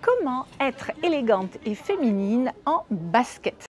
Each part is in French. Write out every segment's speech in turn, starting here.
Comment être élégante et féminine en basket?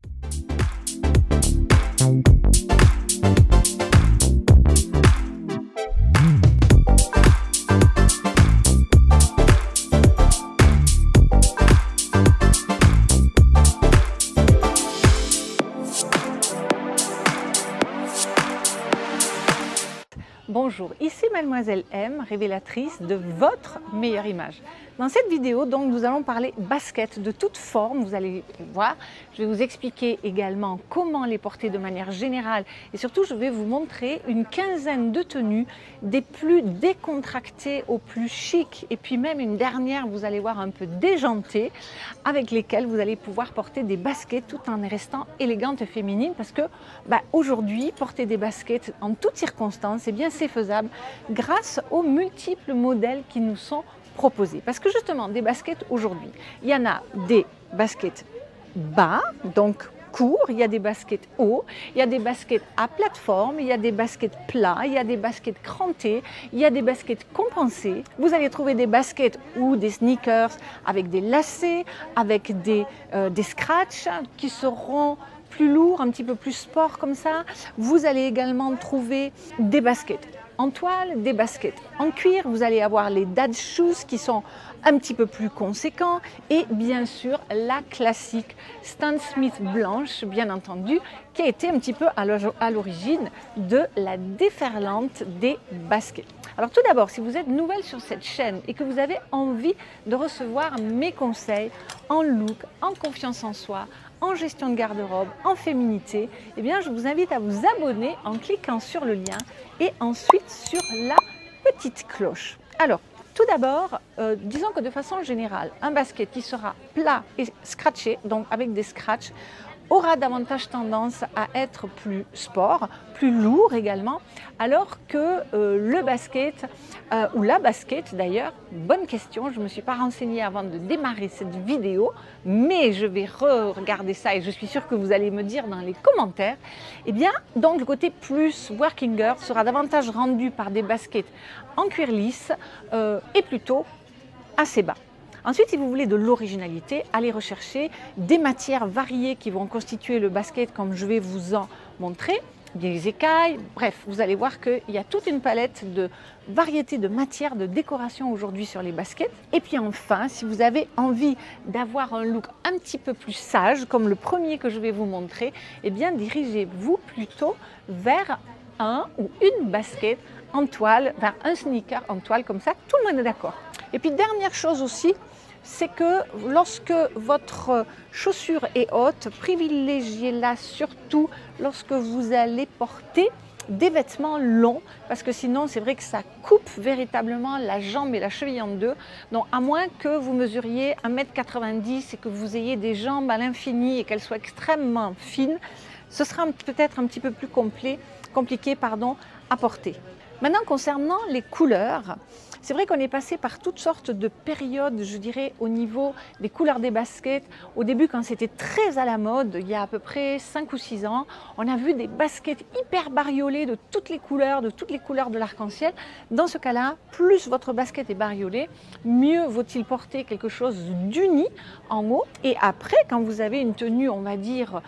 Bonjour, ici Mademoiselle M, révélatrice de votre meilleure image. Dans cette vidéo, donc, nous allons parler basket de toute forme, vous allez voir. Je vais vous expliquer également comment les porter de manière générale et surtout je vais vous montrer une quinzaine de tenues des plus décontractées aux plus chic et puis même une dernière, vous allez voir, un peu déjantée avec lesquelles vous allez pouvoir porter des baskets tout en restant élégante et féminine parce que aujourd'hui, porter des baskets en toutes circonstances, eh bien, c'est faisable grâce aux multiples modèles qui nous sont proposés. Parce que justement, des baskets aujourd'hui, il y en a des baskets bas, donc courts, il y a des baskets hauts, il y a des baskets à plateforme, il y a des baskets plats, il y a des baskets crantées, il y a des baskets compensées. Vous allez trouver des baskets ou des sneakers avec des lacets, avec des scratchs qui seront plus lourds, un petit peu plus sport comme ça. Vous allez également trouver des baskets en toile, des baskets en cuir. Vous allez avoir les dad shoes qui sont un petit peu plus conséquents et bien sûr la classique Stan Smith blanche, bien entendu, qui a été un petit peu à l'origine de la déferlante des baskets. Alors tout d'abord, si vous êtes nouvelle sur cette chaîne et que vous avez envie de recevoir mes conseils en look, en confiance en soi, en gestion de garde-robe, en féminité, eh bien je vous invite à vous abonner en cliquant sur le lien et ensuite sur la petite cloche. Alors, tout d'abord, disons que de façon générale, un basket qui sera plat et scratché, donc avec des scratchs, aura davantage tendance à être plus sport, plus lourd également, alors que le basket, ou la basket d'ailleurs, bonne question, je ne me suis pas renseignée avant de démarrer cette vidéo, mais je vais re-regarder ça et je suis sûre que vous allez me dire dans les commentaires. Eh bien, donc le côté plus working girl sera davantage rendu par des baskets en cuir lisse et plutôt assez bas. Ensuite, si vous voulez de l'originalité, allez rechercher des matières variées qui vont constituer le basket comme je vais vous en montrer, des écailles, bref, vous allez voir qu'il y a toute une palette de variétés de matières de décoration aujourd'hui sur les baskets. Et puis enfin, si vous avez envie d'avoir un look un petit peu plus sage, comme le premier que je vais vous montrer, eh bien dirigez-vous plutôt vers un ou une basket en toile, vers un sneaker en toile, comme ça, tout le monde est d'accord. Et puis dernière chose aussi, c'est que lorsque votre chaussure est haute, privilégiez-la surtout lorsque vous allez porter des vêtements longs, parce que sinon c'est vrai que ça coupe véritablement la jambe et la cheville en deux. Donc à moins que vous mesuriez 1,90 m et que vous ayez des jambes à l'infini et qu'elles soient extrêmement fines, ce sera peut-être un petit peu plus compliqué à porter. Maintenant, concernant les couleurs, c'est vrai qu'on est passé par toutes sortes de périodes, je dirais, au niveau des couleurs des baskets. Au début, quand c'était très à la mode, il y a à peu près 5 ou 6 ans, on a vu des baskets hyper bariolées de toutes les couleurs de l'arc-en-ciel. Dans ce cas-là, plus votre basket est bariolée, mieux vaut-il porter quelque chose d'uni en haut. Et après, quand vous avez une tenue, on va dire,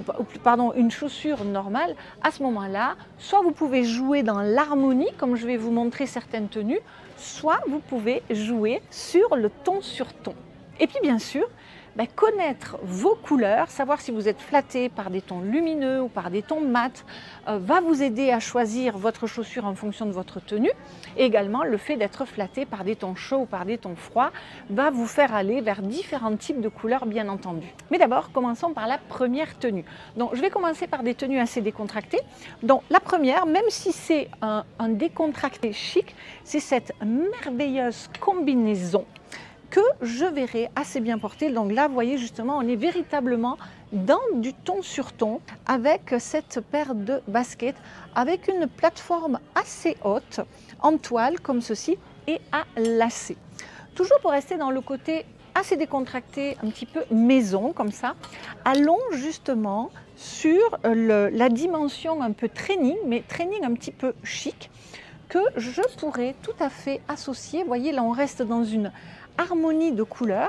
une chaussure normale, à ce moment-là, soit vous pouvez jouer dans l'harmonie, comme je vais vous montrer certaines tenues, soit vous pouvez jouer sur le ton sur ton. Et puis bien sûr, connaître vos couleurs, savoir si vous êtes flatté par des tons lumineux ou par des tons mat, va vous aider à choisir votre chaussure en fonction de votre tenue. Et également, le fait d'être flatté par des tons chauds ou par des tons froids va vous faire aller vers différents types de couleurs, bien entendu. Mais d'abord, commençons par la première tenue. Donc, je vais commencer par des tenues assez décontractées. Donc, la première, même si c'est un décontracté chic, c'est cette merveilleuse combinaison que je verrai assez bien porter. Donc là, vous voyez, justement, on est véritablement dans du ton sur ton avec cette paire de baskets avec une plateforme assez haute en toile comme ceci et à lacets. Toujours pour rester dans le côté assez décontracté, un petit peu maison comme ça, allons justement sur la dimension un peu training, mais training un petit peu chic, que je pourrais tout à fait associer. Vous voyez, là on reste dans une harmonie de couleurs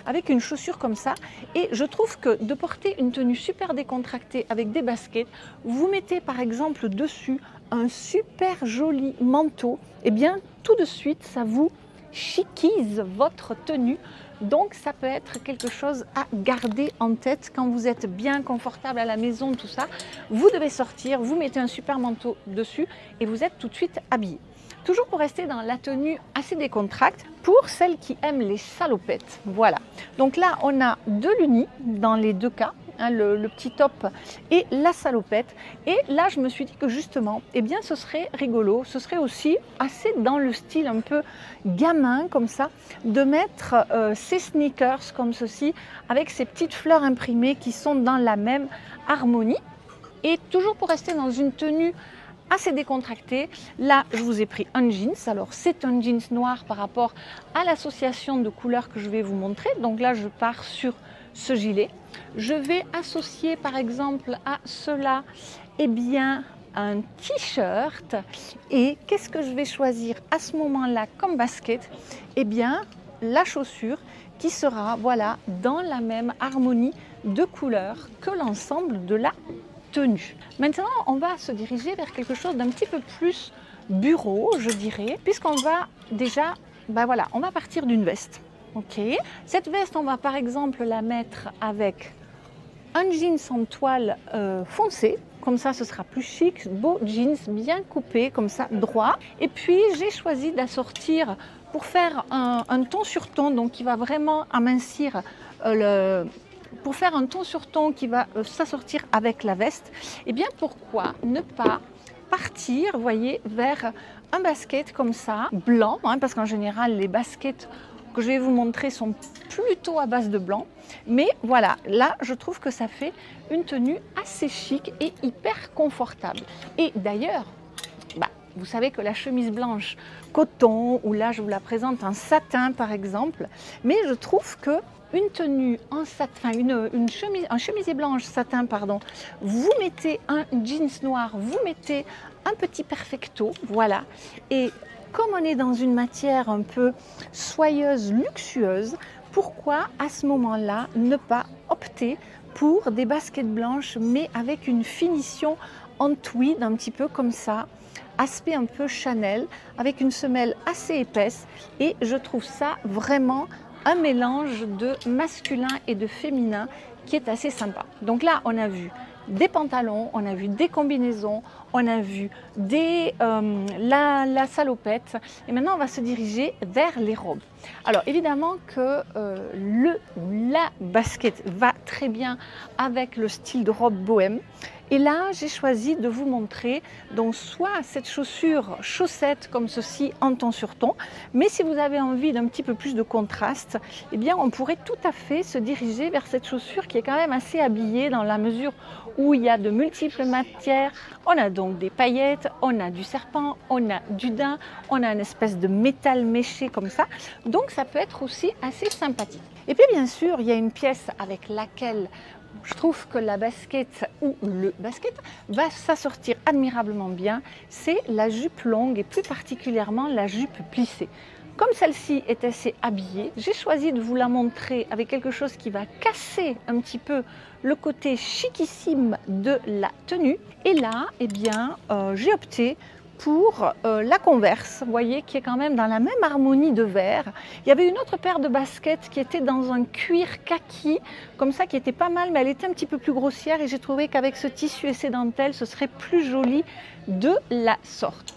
avec une chaussure comme ça. Et je trouve que de porter une tenue super décontractée avec des baskets, vous mettez par exemple dessus un super joli manteau, et bien tout de suite ça vous chiquise votre tenue. Donc ça peut être quelque chose à garder en tête quand vous êtes bien confortable à la maison, tout ça. Vous devez sortir, vous mettez un super manteau dessus et vous êtes tout de suite habillé. Toujours pour rester dans la tenue assez décontracte, pour celles qui aiment les salopettes. Voilà. Donc là, on a de l'uni dans les deux cas, hein, le petit top et la salopette. Et là, je me suis dit que justement, eh bien, ce serait rigolo, ce serait aussi assez dans le style un peu gamin comme ça, de mettre ces sneakers comme ceci, avec ces petites fleurs imprimées qui sont dans la même harmonie. Et toujours pour rester dans une tenue assez décontracté. Là, je vous ai pris un jeans. Alors, c'est un jeans noir par rapport à l'association de couleurs que je vais vous montrer. Donc là, je pars sur ce gilet. Je vais associer, par exemple, à cela, eh bien, un t-shirt. Et qu'est-ce que je vais choisir à ce moment-là comme basket? Eh bien, la chaussure qui sera, voilà, dans la même harmonie de couleurs que l'ensemble de la tenue. Maintenant, on va se diriger vers quelque chose d'un petit peu plus bureau, je dirais, puisqu'on va déjà, voilà, on va partir d'une veste. Ok. Cette veste, on va par exemple la mettre avec un jeans en toile foncé. Comme ça, ce sera plus chic, beau jeans bien coupé, comme ça, droit. Et puis, j'ai choisi d'assortir pour faire un ton sur ton, donc qui va vraiment amincir pour faire un ton sur ton qui va s'assortir avec la veste. Et bien pourquoi ne pas partir, vous voyez, vers un basket comme ça, blanc, hein, parce qu'en général les baskets que je vais vous montrer sont plutôt à base de blanc. Mais voilà, là je trouve que ça fait une tenue assez chic et hyper confortable. Et d'ailleurs, vous savez que la chemise blanche coton, ou là je vous la présente en satin par exemple, mais je trouve que une tenue en satin, un chemisier blanche satin, pardon, vous mettez un jeans noir, vous mettez un petit perfecto, voilà. Et comme on est dans une matière un peu soyeuse, luxueuse, pourquoi à ce moment-là ne pas opter pour des baskets blanches, mais avec une finition en tweed, un petit peu comme ça, aspect un peu Chanel, avec une semelle assez épaisse. Et je trouve ça vraiment un mélange de masculin et de féminin qui est assez sympa. Donc là, on a vu des pantalons, on a vu des combinaisons, on a vu la salopette. Et maintenant, on va se diriger vers les robes. Alors évidemment que la basket va très bien avec le style de robe bohème. Et là, j'ai choisi de vous montrer donc soit cette chaussure chaussette comme ceci en ton sur ton, mais si vous avez envie d'un petit peu plus de contraste, eh bien on pourrait tout à fait se diriger vers cette chaussure qui est quand même assez habillée dans la mesure où il y a de multiples matières. On a donc des paillettes, on a du serpent, on a du daim, on a une espèce de métal méché comme ça. Donc ça peut être aussi assez sympathique. Et puis bien sûr, il y a une pièce avec laquelle je trouve que la basket ou le basket va s'assortir admirablement bien, c'est la jupe longue et plus particulièrement la jupe plissée. Comme celle-ci est assez habillée, j'ai choisi de vous la montrer avec quelque chose qui va casser un petit peu le côté chiquissime de la tenue. Et là, eh bien, j'ai opté pour la Converse, vous voyez, qui est quand même dans la même harmonie de vert. Il y avait une autre paire de baskets qui était dans un cuir kaki, comme ça, qui était pas mal, mais elle était un petit peu plus grossière et j'ai trouvé qu'avec ce tissu et ces dentelles, ce serait plus joli de la sorte.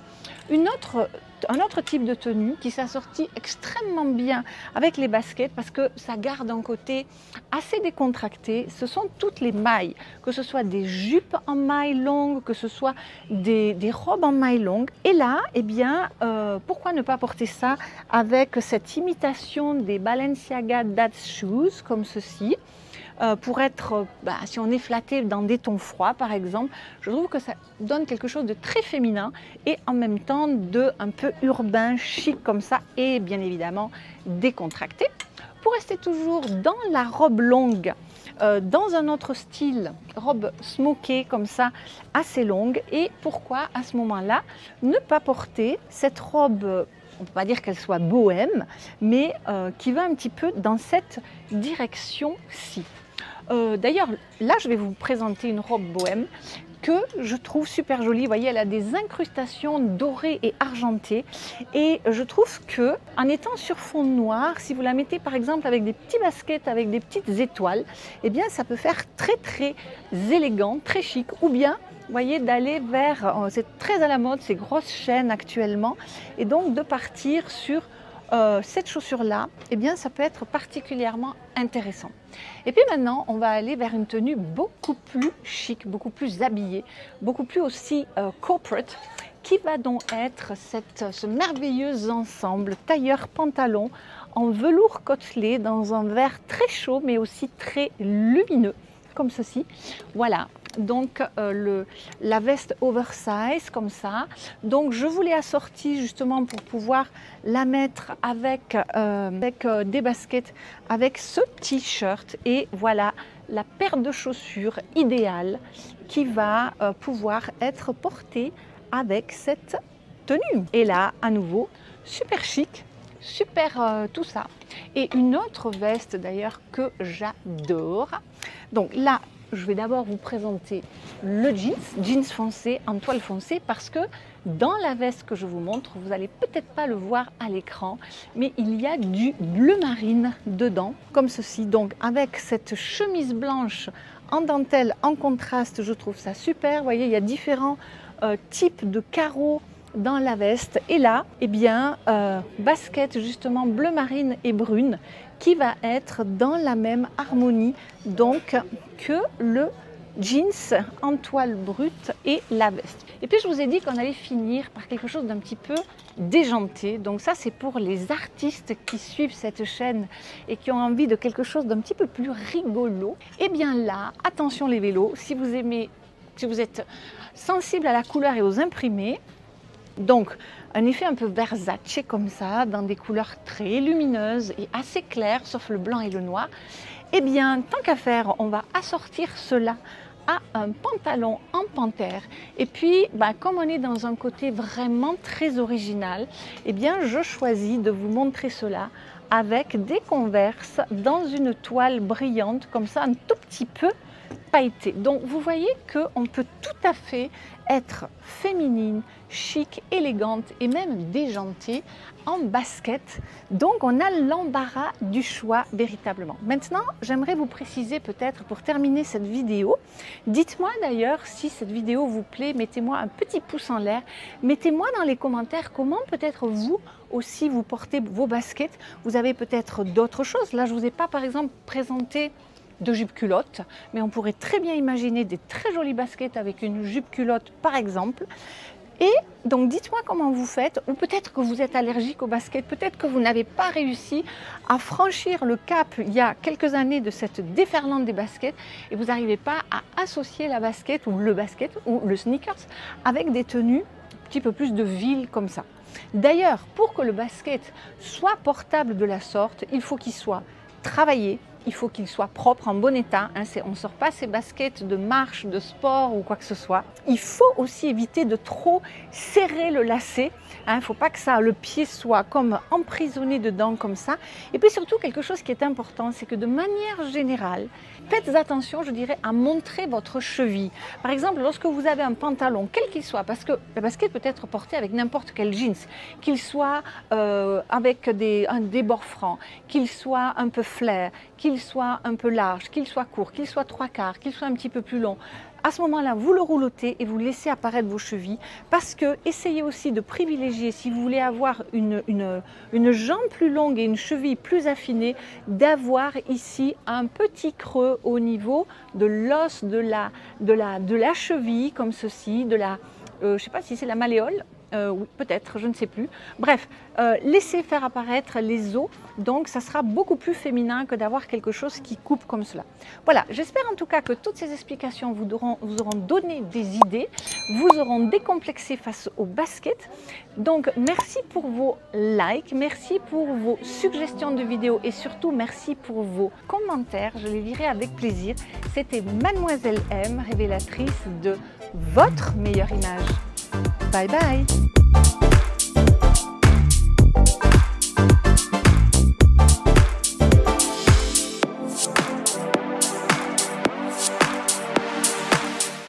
Un autre type de tenue qui s'assortit extrêmement bien avec les baskets parce que ça garde un côté assez décontracté, ce sont toutes les mailles, que ce soit des jupes en mailles longues, que ce soit des robes en mailles longues. Et là, eh bien, pourquoi ne pas porter ça avec cette imitation des Balenciaga Dad Shoes comme ceci, pour être, si on est flatté dans des tons froids par exemple, je trouve que ça donne quelque chose de très féminin et en même temps de un peu urbain, chic comme ça et bien évidemment décontracté. Pour rester toujours dans la robe longue, dans un autre style, robe smokée comme ça, assez longue, et pourquoi à ce moment-là ne pas porter cette robe on ne peut pas dire qu'elle soit bohème, mais qui va un petit peu dans cette direction-ci. D'ailleurs, là, je vais vous présenter une robe bohème que je trouve super jolie. Vous voyez, elle a des incrustations dorées et argentées. Et je trouve que, en étant sur fond noir, si vous la mettez par exemple avec des petits baskets, avec des petites étoiles, eh bien, ça peut faire très très élégant, très chic. Ou bien, vous voyez, d'aller vers, c'est très à la mode, ces grosses chaînes actuellement, et donc de partir sur cette chaussure-là, eh bien, ça peut être particulièrement intéressant. Et puis maintenant, on va aller vers une tenue beaucoup plus chic, beaucoup plus habillée, beaucoup plus aussi corporate, qui va donc être ce merveilleux ensemble tailleur-pantalon en velours côtelé dans un vert très chaud, mais aussi très lumineux, comme ceci. Voilà. Donc la veste oversize comme ça. Donc je vous l'ai assortie justement pour pouvoir la mettre avec des baskets, avec ce t-shirt, et voilà la paire de chaussures idéale qui va pouvoir être portée avec cette tenue. Et là, à nouveau, super chic, super tout ça. Et une autre veste d'ailleurs que j'adore. Donc là, je vais d'abord vous présenter le jeans foncé en toile foncée, parce que dans la veste que je vous montre, vous n'allez peut-être pas le voir à l'écran, mais il y a du bleu marine dedans, comme ceci. Donc avec cette chemise blanche en dentelle, en contraste, je trouve ça super. Vous voyez, il y a différents types de carreaux dans la veste. Et là, eh bien, basket justement bleu marine et brune, qui va être dans la même harmonie donc que le jeans en toile brute et la veste. Et puis je vous ai dit qu'on allait finir par quelque chose d'un petit peu déjanté. Donc ça, c'est pour les artistes qui suivent cette chaîne et qui ont envie de quelque chose d'un petit peu plus rigolo. Et bien là, attention les vélos, si vous aimez, si vous êtes sensible à la couleur et aux imprimés, donc un effet un peu Versace comme ça, dans des couleurs très lumineuses et assez claires, sauf le blanc et le noir, eh bien, tant qu'à faire, on va assortir cela à un pantalon en panthère. Et puis, comme on est dans un côté vraiment très original, eh bien, je choisis de vous montrer cela avec des Converse dans une toile brillante, comme ça, un tout petit peu pailleté. Donc vous voyez qu'on peut tout à fait être féminine, chic, élégante et même déjantée en basket. Donc on a l'embarras du choix véritablement. Maintenant, j'aimerais vous préciser peut-être pour terminer cette vidéo, dites-moi d'ailleurs si cette vidéo vous plaît, mettez-moi un petit pouce en l'air, mettez-moi dans les commentaires comment peut-être vous aussi vous portez vos baskets. Vous avez peut-être d'autres choses. Là, je ne vous ai pas par exemple présenté de jupe culotte, mais on pourrait très bien imaginer des très jolies baskets avec une jupe culotte par exemple. Et donc dites-moi comment vous faites, ou peut-être que vous êtes allergique aux baskets, peut-être que vous n'avez pas réussi à franchir le cap il y a quelques années de cette déferlante des baskets et vous n'arrivez pas à associer la basket ou le sneakers avec des tenues un petit peu plus de ville comme ça. D'ailleurs, pour que le basket soit portable de la sorte, il faut qu'il soit travaillé, il faut qu'il soit propre, en bon état. On ne sort pas ces baskets de marche, de sport ou quoi que ce soit. Il faut aussi éviter de trop serrer le lacet. Il ne faut pas que le pied soit comme emprisonné dedans comme ça. Et puis surtout, quelque chose qui est important, c'est que de manière générale, faites attention, je dirais, à montrer votre cheville. Par exemple, lorsque vous avez un pantalon, quel qu'il soit, parce que le basket peut être porté avec n'importe quel jeans, qu'il soit avec des bords francs, qu'il soit un peu flair, qu'il soit un peu large, qu'il soit court, qu'il soit 3/4, qu'il soit un petit peu plus long. À ce moment-là, vous le roulottez et vous laissez apparaître vos chevilles, parce que essayez aussi de privilégier, si vous voulez avoir une jambe plus longue et une cheville plus affinée, d'avoir ici un petit creux au niveau de l'os de la cheville, comme ceci, je ne sais pas si c'est la malléole. Oui, peut-être, je ne sais plus. Bref, laissez faire apparaître les os, donc ça sera beaucoup plus féminin que d'avoir quelque chose qui coupe comme cela. Voilà, j'espère en tout cas que toutes ces explications vous auront donné des idées, vous auront décomplexé face au basket. Donc merci pour vos likes, merci pour vos suggestions de vidéos et surtout merci pour vos commentaires, je les lirai avec plaisir. C'était Mademoiselle M, révélatrice de votre meilleure image. Bye bye!